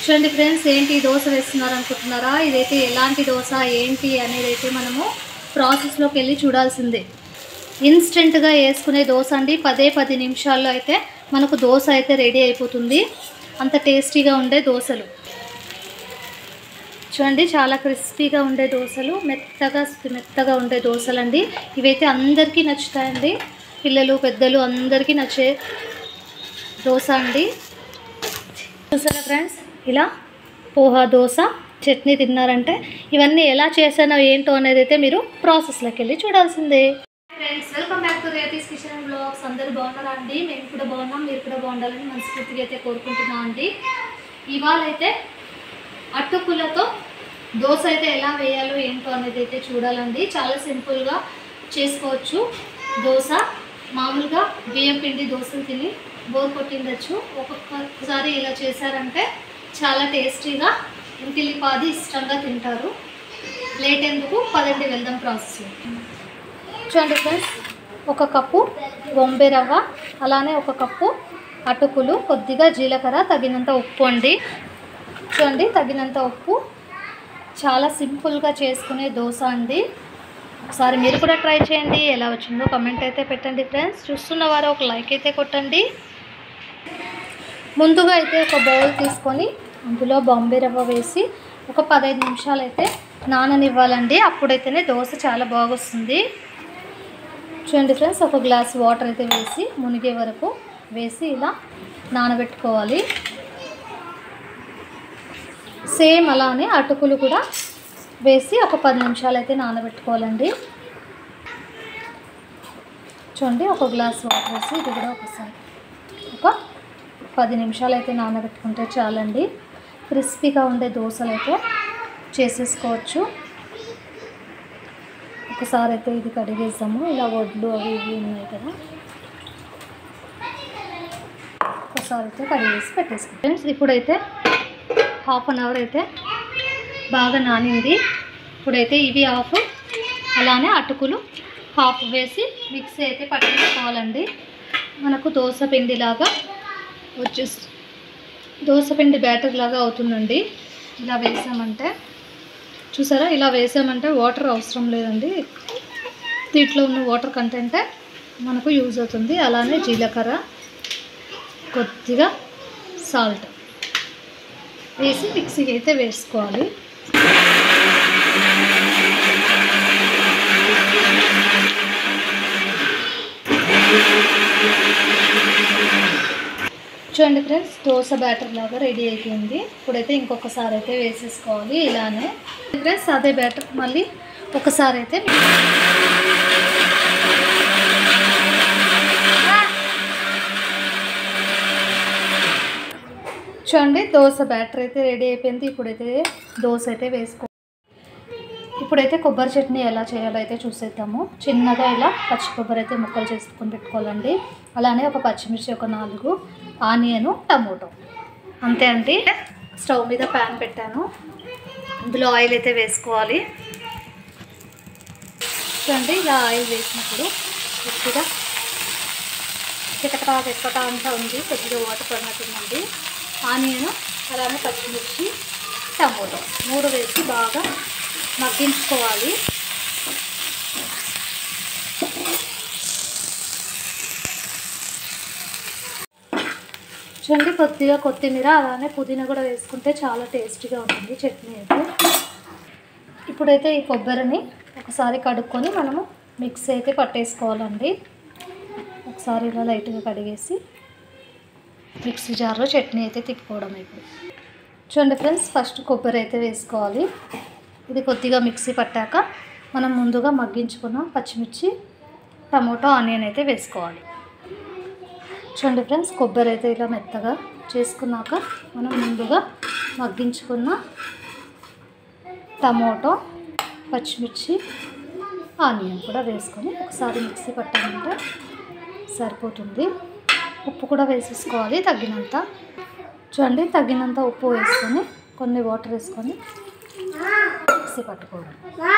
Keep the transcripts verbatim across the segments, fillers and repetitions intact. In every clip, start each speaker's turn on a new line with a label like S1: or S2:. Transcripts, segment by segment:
S1: చూడండి ఫ్రెండ్స్, ఏంటి దోశ వేస్తున్నారు అనుకుంటున్నారా? ఇదైతే ఎలాంటి దోశ ఏంటి అనేది అయితే మనము ప్రాసెస్లోకి వెళ్ళి చూడాల్సిందే. ఇన్స్టెంట్గా వేసుకునే దోశ అండి. పదే పది నిమిషాల్లో అయితే మనకు దోశ అయితే రెడీ అయిపోతుంది. అంత టేస్టీగా ఉండే దోశలు చూడండి, చాలా క్రిస్పీగా ఉండే దోశలు, మెత్తగా మెత్తగా ఉండే దోశలు అండి. ఇవైతే అందరికీ నచ్చుతాయండి. పిల్లలు పెద్దలు అందరికీ నచ్చే దోశ అండి. చూసారా ఫ్రెండ్స్, ఇలా పోహా దోశ చట్నీ తిన్నారంటే ఇవన్నీ ఎలా చేశానో ఏంటో అనేది అయితే మీరు ప్రాసెస్లోకి వెళ్ళి చూడాల్సిందే. Friends, welcome back to Revathi's kitchen blogs. అందరూ బాగున్నారా అండి? మేము కూడా బాగున్నాం, మీరు కూడా బాగుండాలని మనస్ఫూర్తిగా అయితే కోరుకుంటున్నాం అండి. ఇవాళ అయితే అటుకులతో దోశ అయితే ఎలా వేయాలో ఏంటో అనేది అయితే చూడాలండి. చాలా సింపుల్గా చేసుకోవచ్చు దోశ. మామూలుగా బియ్యం పిండి దోశలు తిని బోర్ కొట్టిండొచ్చు. ఒక్కొక్కసారి ఇలా చేశారంటే చాలా టేస్టీగా ఇంటిలిపాది ఇష్టంగా తింటారు. లేట్ ఎందుకు, పదండి వెళ్దాం ప్రాసెస్. చూడండి ఫ్రెండ్స్, ఒక కప్పు బొంబే రవ్వ, అలానే ఒక కప్పు అటుకులు, కొద్దిగా జీలకర్ర, తగినంత ఉప్పు అండి. చూడండి, తగినంత ఉప్పు. చాలా సింపుల్గా చేసుకునే దోశ అండి. ఒకసారి మీరు కూడా ట్రై చేయండి. ఎలా వచ్చిందో కమెంట్ అయితే పెట్టండి ఫ్రెండ్స్. చూస్తున్న వారు ఒక లైక్ అయితే కొట్టండి. ముందుగా అయితే ఒక బౌల్ తీసుకొని అందులో బాంబే రవ్వ వేసి ఒక పదహైదు నిమిషాలు అయితే నాననివ్వాలండి. అప్పుడైతేనే దోశ చాలా బాగా వస్తుంది. చూడండి ఫ్రెండ్స్, ఒక గ్లాస్ వాటర్ అయితే వేసి మునిగే వరకు వేసి ఇలా నానబెట్టుకోవాలి. సేమ్ అలానే అటుకులు కూడా వేసి ఒక పది నిమిషాలు అయితే నానబెట్టుకోవాలండి. చూడండి, ఒక గ్లాస్ వాటర్ వేసి ఇది కూడా ఒకసారి ఒక పది నిమిషాలు అయితే నానబెట్టుకుంటే చాలండి. క్రిస్పీగా ఉండే దోశలు అయితే చేసేసుకోవచ్చు. ఒకసారి అయితే ఇది కడిగేసాము. ఇలా వడ్లు అవి ఇవి ఉన్నాయి కదా, ఒకసారి అయితే కడిగేసి పెట్టేసుకోండి ఫ్రెండ్స్. ఇప్పుడైతే హాఫ్ అన్ అవర్ అయితే బాగా నానింది. ఇప్పుడైతే ఇవి హాఫ్, అలానే అటుకులు హాఫ్ వేసి మిక్సీ అయితే పట్టేసుకోవాలండి. మనకు దోశ పిండిలాగా వచ్చేసి దోశ పిండి బ్యాటర్ లాగా అవుతుందండి. ఇలా వేసామంటే చూసారా, ఇలా వేసామంటే వాటర్ అవసరం లేదండి. దీంట్లో ఉన్న వాటర్ కంటెంటే మనకు యూజ్ అవుతుంది. అలానే జీలకర్ర, కొద్దిగా సాల్ట్ వేసి మిక్సీకి అయితే వేసుకోవాలి. చూడండి ఫ్రెండ్స్, దోశ బ్యాటర్ లాగా రెడీ అయిపోయింది. ఇప్పుడైతే ఇంకొకసారి అయితే వేసేసుకోవాలి. ఇలానే ఫ్రెండ్స్ అదే బ్యాటర్ మళ్ళీ ఒకసారి అయితే చూడండి, దోశ బ్యాటర్ అయితే రెడీ అయిపోయింది. ఇప్పుడైతే దోశ అయితే వేసుకో ఇప్పుడైతే కొబ్బరి చట్నీ ఎలా చేయాలో అయితే చూసేద్దాము. చిన్నగా ఇలా పచ్చి కొబ్బరి అయితే ముక్కలు చేసుకొని పెట్టుకోవాలండి. అలానే ఒక పచ్చిమిర్చి, ఒక నాలుగు ఆనియను, టమోటో, అంతే అండి. స్టవ్ మీద ప్యాన్ పెట్టాను, అందులో ఆయిల్ అయితే వేసుకోవాలి. చూడండి, ఇలా ఆయిల్ వేసినప్పుడు కొద్దిగా చిటకటా చిటకటా అంతా ఉంది, కొద్దిగా వాటర్ పడినట్టుందండి. ఆనియను, అలానే పచ్చిమిర్చి, టమోటో మూడు వేసి బాగా మగ్గించుకోవాలి. చూడండి, కొద్దిగా కొత్తిమీర, అలానే పుదీనా కూడా వేసుకుంటే చాలా టేస్టీగా ఉంటుంది చట్నీ అయితే. ఇప్పుడైతే ఈ కొబ్బరిని ఒకసారి కడుక్కొని మనము మిక్సీ అయితే పట్టేసుకోవాలండి. ఒకసారి ఇలా లైట్గా కడిగేసి మిక్సీ జార్లో చట్నీ అయితే తిప్పుకోవడం. ఇప్పుడు చూడండి ఫ్రెండ్స్, ఫస్ట్ కొబ్బరి అయితే వేసుకోవాలి. ఇది కొద్దిగా మిక్సీ పట్టాక మనం ముందుగా మగ్గించుకున్న పచ్చిమిర్చి, టమోటో, ఆనియన్ అయితే వేసుకోవాలి. చూడండి ఫ్రెండ్స్, కొబ్బరి అయితే ఇలా మెత్తగా చేసుకున్నాక మనం ముందుగా మగ్గించుకున్న టమోటో, పచ్చిమిర్చి, ఆనియన్ కూడా వేసుకొని ఒకసారి మిక్సీ పట్టామంటే సరిపోతుంది. ఉప్పు కూడా వేసేసుకోవాలి తగినంత. చూడండి, తగినంత ఉప్పు వేసుకొని కొన్ని వాటర్ వేసుకొని మిక్సీ పట్టుకోవడం.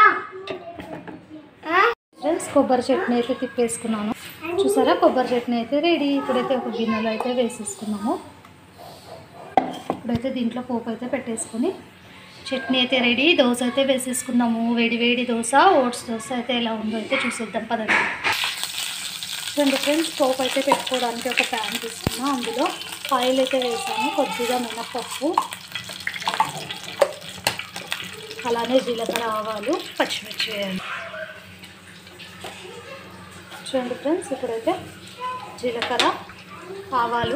S1: ఫ్రెండ్స్, కొబ్బరి చట్నీ అయితే తిప్పేసుకున్నాను. చూసారా, కొబ్బరి చట్నీ అయితే రెడీ. ఇప్పుడైతే ఒక గిన్నెలో అయితే వేసేసుకున్నాము. ఇప్పుడైతే దీంట్లో పోపు అయితే పెట్టేసుకొని చట్నీ అయితే రెడీ. దోశ అయితే వేసేసుకుందాము. వేడి వేడి దోశ, ఓట్స్ దోశ అయితే ఎలా ఉందో అయితే చూసేద్దాం పదండి. రెండు ఫ్రెండ్స్, పోపు అయితే పెట్టుకోవడానికి ఒక ప్యాన్ తీసుకున్నా. అందులో ఆయిల్ అయితే వేసాను, కొద్దిగా మినప్పప్పు, అలానే జీలకర్ర, ఆవాలు, పచ్చిమిర్చి వేయాలి. చూడండి ఫ్రెండ్స్, ఇప్పుడైతే జీలకర్ర, ఆవాలు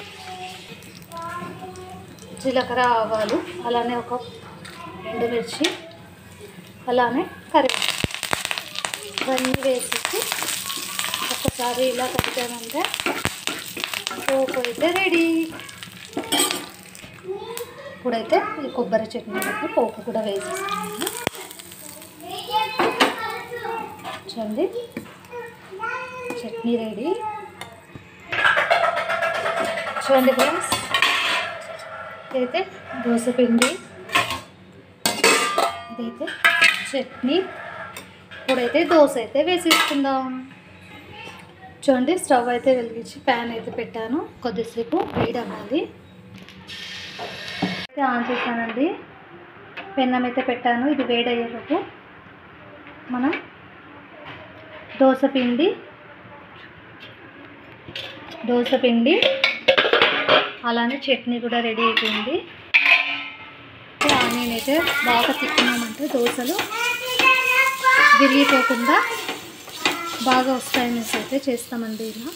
S1: జీలకర్ర ఆవాలు అలానే ఒక ఎండుమిర్చి, అలానే కరివేపాకు ఇవన్నీ వేసేసి ఒకసారి ఇలా కలిపామంటే పోపు అయితే రెడీ. ఇప్పుడైతే ఈ కొబ్బరి చట్నీకి పోపు కూడా వేసేసుకున్నాను. చూడండి, చట్నీ రెడీ. చూడండి ఫ్రెండ్స్, ఇదైతే దోశ పిండి, ఇదైతే చట్నీ. ఇప్పుడైతే దోశ అయితే వేసేసుకుందాం. చూడండి, స్టవ్ అయితే వెలిగించి ప్యాన్ అయితే పెట్టాను. కొద్దిసేపు వేడి అవ్వాలి. అయితే ఆన్ చేశానండి. పెన్నం అయితే పెట్టాను. ఇది వేడి అయ్యేలోపు మనం దోశ పిండి దోశ పిండి అలానే చట్నీ కూడా రెడీ అయిపోయింది. ఆనియన్ అయితే బాగా తిక్కున్నామంటే దోశలు విరిగిపోకుండా బాగా వస్తాయని అయితే చేస్తామండి. ఇలా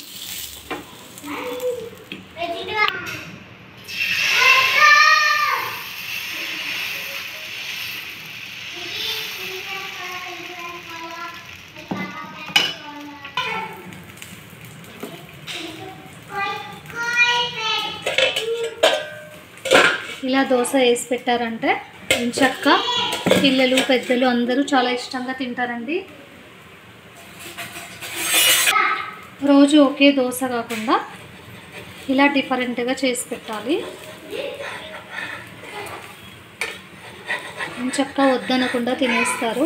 S1: ఇలా దోశ వేసి పెట్టారంటే ఎంచక్క పిల్లలు పెద్దలు అందరూ చాలా ఇష్టంగా తింటారండి. రోజు ఒకే దోశ కాకుండా ఇలా డిఫరెంట్గా చేసి పెట్టాలి. ఎంచక్క వద్దనకుండా తినేస్తారు.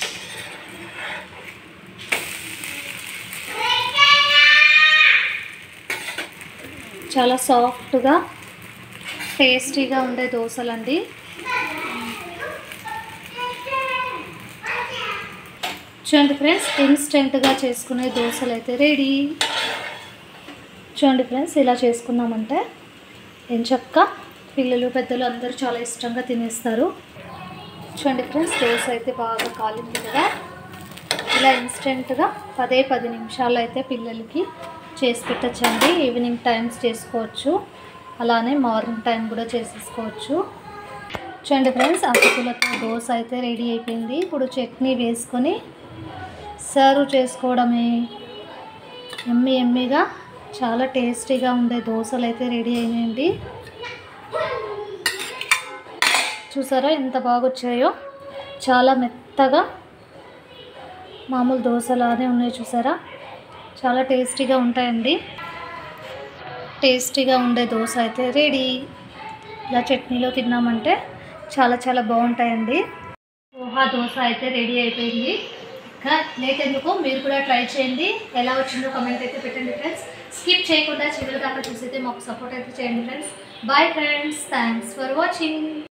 S1: చాలా సాఫ్ట్గా టేస్టీగా ఉండే దోశలండి. చూడండి ఫ్రెండ్స్, ఇన్స్టెంట్గా చేసుకునే దోశలు అయితే రెడీ. చూడండి ఫ్రెండ్స్, ఇలా చేసుకున్నామంటే ఎంచక్క పిల్లలు పెద్దలు అందరూ చాలా ఇష్టంగా తినేస్తారు. చూడండి ఫ్రెండ్స్, దోశ అయితే బాగా కాలింది కదా. ఇలా ఇన్స్టెంట్గా పదే పది నిమిషాలు అయితే పిల్లలకి చేసి పెట్టచ్చండి. ఈవినింగ్ టైమ్స్ చేసుకోవచ్చు, అలానే మార్నింగ్ టైం కూడా చేసేసుకోవచ్చు. చూడండి ఫ్రెండ్స్, అటుకులతో దోశ అయితే రెడీ అయిపోయింది. ఇప్పుడు చట్నీ వేసుకొని సర్వ్ చేసుకోవడమే. ఎమ్మి ఎమ్మిగా చాలా టేస్టీగా ఉండే దోశలు అయితే రెడీ అయినాయండి. చూసారా ఎంత బాగా వచ్చాయో, చాలా మెత్తగా మామూలు దోశలానే ఉన్నాయి. చూసారా, చాలా టేస్టీగా ఉంటాయండి. టేస్టీగా ఉండే దోశ అయితే రెడీ. ఇలా చట్నీలో తిన్నామంటే చాలా చాలా బాగుంటాయండి. పోహా దోశ అయితే రెడీ అయిపోయింది. ఇంకా లేట్ ఎందుకు, మీరు కూడా ట్రై చేయండి. ఎలా వచ్చిందో కామెంట్ అయితే పెట్టండి ఫ్రెండ్స్. స్కిప్ చేయకుండా చివరి దాకా చూసి అయితే మాకు సపోర్ట్ అయితే చేయండి friends. Bye friends, thanks for watching.